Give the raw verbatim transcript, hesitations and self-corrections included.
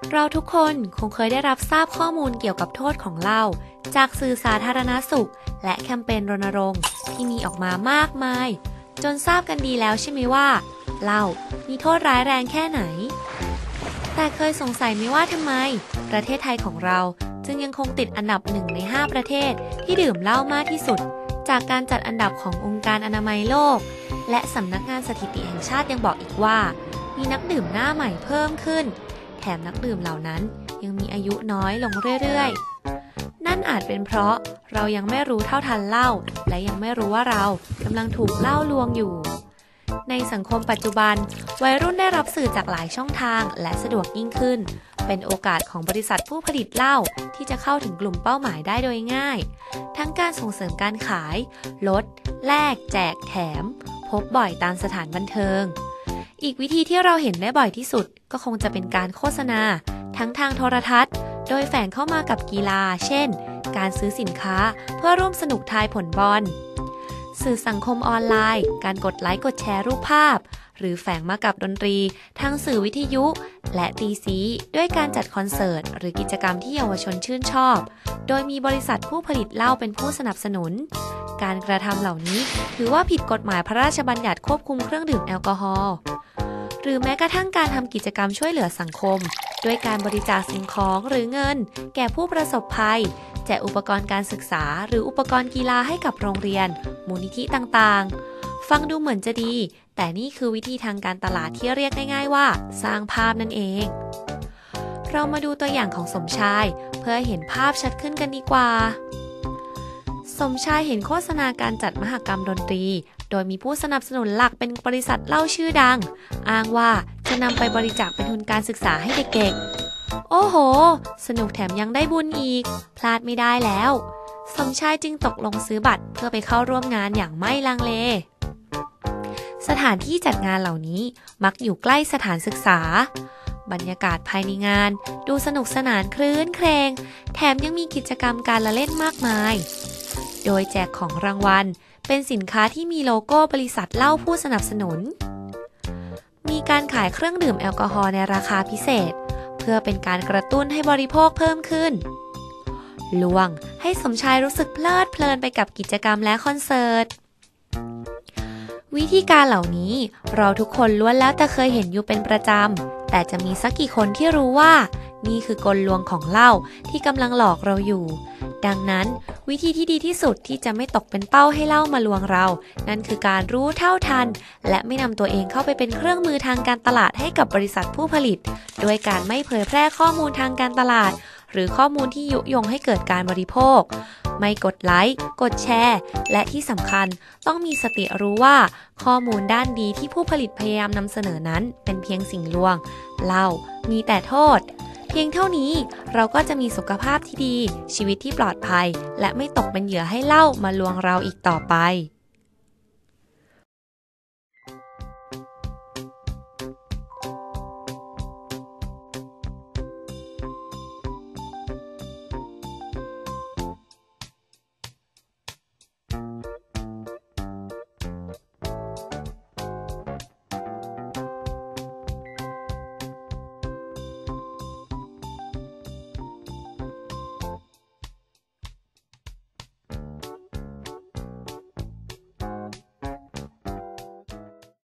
เราทุกคนคงเคยได้รับทราบข้อมูลเกี่ยวกับโทษของเหล้าจากสื่อสาธารณสุขและแคมเปญรณรงค์ที่มีออกมามากมายจนทราบกันดีแล้วใช่ไหมว่าเหล้ามีโทษร้ายแรงแค่ไหนแต่เคยสงสัยไหมว่าทำไมประเทศไทยของเราจึงยังคงติดอันดับหนึ่งในห้าประเทศที่ดื่มเหล้ามากที่สุดจากการจัดอันดับขององค์การอนามัยโลกและสำนักงานสถิติแห่งชาติยังบอกอีกว่ามีนักดื่มหน้าใหม่เพิ่มขึ้นแถมนักดื่มเหล่านั้นยังมีอายุน้อยลงเรื่อยๆนั่นอาจเป็นเพราะเรายังไม่รู้เท่าทันเหล้าและยังไม่รู้ว่าเรากำลังถูกเหล้าลวงอยู่ในสังคมปัจจุบันวัยรุ่นได้รับสื่อจากหลายช่องทางและสะดวกยิ่งขึ้นเป็นโอกาสของบริษัทผู้ผลิตเหล้าที่จะเข้าถึงกลุ่มเป้าหมายได้โดยง่ายทั้งการส่งเสริมการขายลดแลกแจกแถมพบบ่อยตามสถานบันเทิงอีกวิธีที่เราเห็นได้บ่อยที่สุดก็คงจะเป็นการโฆษณาทั้งทางโทรทัศน์โดยแฝงเข้ามากับกีฬาเช่นการซื้อสินค้าเพื่อร่วมสนุกทายผลบอลสื่อสังคมออนไลน์การกดไลค์กดแชร์รูปภาพหรือแฝงมากับดนตรีทางสื่อวิทยุและตีสีด้วยการจัดคอนเสิร์ตหรือกิจกรรมที่เยาวชนชื่นชอบโดยมีบริษัทผู้ผลิตเหล้าเป็นผู้สนับสนุนการกระทำเหล่านี้ถือว่าผิดกฎหมายพระราชบัญญัติควบคุมเครื่องดื่มแอลกอฮอล์หรือแม้กระทั่งการทำกิจกรรมช่วยเหลือสังคมด้วยการบริจาคสิ่งของหรือเงินแก่ผู้ประสบภัยแจกอุปกรณ์การศึกษาหรืออุปกรณ์กีฬาให้กับโรงเรียนมูลนิธิต่างๆฟังดูเหมือนจะดีแต่นี่คือวิธีทางการตลาดที่เรียกง่ายๆว่าสร้างภาพนั่นเองเรามาดูตัวอย่างของสมชายเพื่อเห็นภาพชัดขึ้นกันดีกว่าสมชายเห็นโฆษณาการจัดมหกรรมดนตรีโดยมีผู้สนับสนุนหลักเป็นบริษัทเหล้าชื่อดังอ้างว่าจะนำไปบริจาคเป็นทุนการศึกษาให้เด็กๆโอ้โหสนุกแถมยังได้บุญอีกพลาดไม่ได้แล้วสมชายจึงตกลงซื้อบัตรเพื่อไปเข้าร่วมงานอย่างไม่ลังเลสถานที่จัดงานเหล่านี้มักอยู่ใกล้สถานศึกษาบรรยากาศภายในงานดูสนุกสนานคลื้นเครงแถมยังมีกิจกรรมการละเล่นมากมายโดยแจกของรางวัลเป็นสินค้าที่มีโลโก้บริษัทเหล้าผู้สนับสนุนมีการขายเครื่องดื่มแอลกอฮอล์ในราคาพิเศษเพื่อเป็นการกระตุ้นให้บริโภคเพิ่มขึ้นลวงให้สมชายรู้สึกเพลิดเพลินไปกับกิจกรรมและคอนเสิร์ตวิธีการเหล่านี้เราทุกคนล้วนแล้วแต่เคยเห็นอยู่เป็นประจำแต่จะมีสักกี่คนที่รู้ว่านี่คือกลลวงของเหล้าที่กำลังหลอกเราอยู่ดังนั้นวิธีที่ดีที่สุดที่จะไม่ตกเป็นเป้าให้เหล้ามาลวงเรานั่นคือการรู้เท่าทันและไม่นำตัวเองเข้าไปเป็นเครื่องมือทางการตลาดให้กับบริษัทผู้ผลิตโดยการไม่เผยแพร่ข้อมูลทางการตลาดหรือข้อมูลที่ยุยงให้เกิดการบริโภคไม่กดไลค์กดแชร์และที่สำคัญต้องมีสติรู้ว่าข้อมูลด้านดีที่ผู้ผลิตพยายามนำเสนอนั้นเป็นเพียงสิ่งลวงเหล้ามีแต่โทษเพียงเท่านี้เราก็จะมีสุขภาพที่ดีชีวิตที่ปลอดภัยและไม่ตกเป็นเหยื่อให้เหล้ามาลวงเราอีกต่อไป